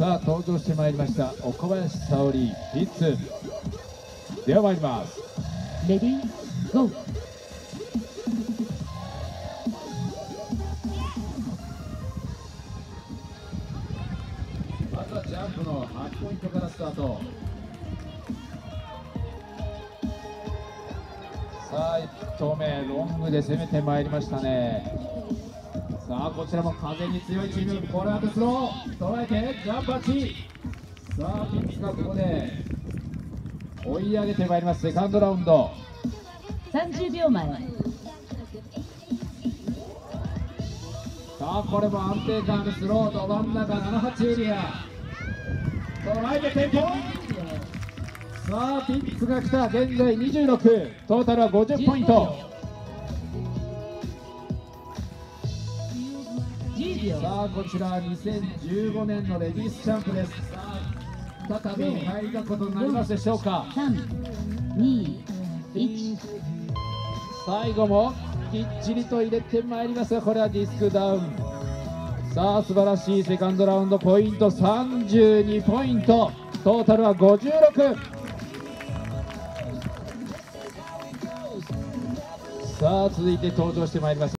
さあ登場してまいりました岡林沙織ピッツでは参ります。 レディーゴー。 まずはジャンプの8ポイントからスタート。さあ1投目ロングで攻めてまいりましたね。さあこちらも風に強いチーム、これはスロー捉えてジャンプ8。さあピッツがここで追い上げてまいります。セカンドラウンド 30秒前。 さあこれも安定感あるスロー、ど真ん中78エリア捉えてテンポ。さあピッツが来た。現在26、トータルは50ポイント。さあこちら2015年のレディースチャンプです。さあ再び入りたことになりますでしょうか。 3、2、1。 最後もきっちりと入れてまいりますが、これはディスクダウン。さあ素晴らしいセカンドラウンドポイント32ポイント、トータルは56。さあ続いて登場してまいります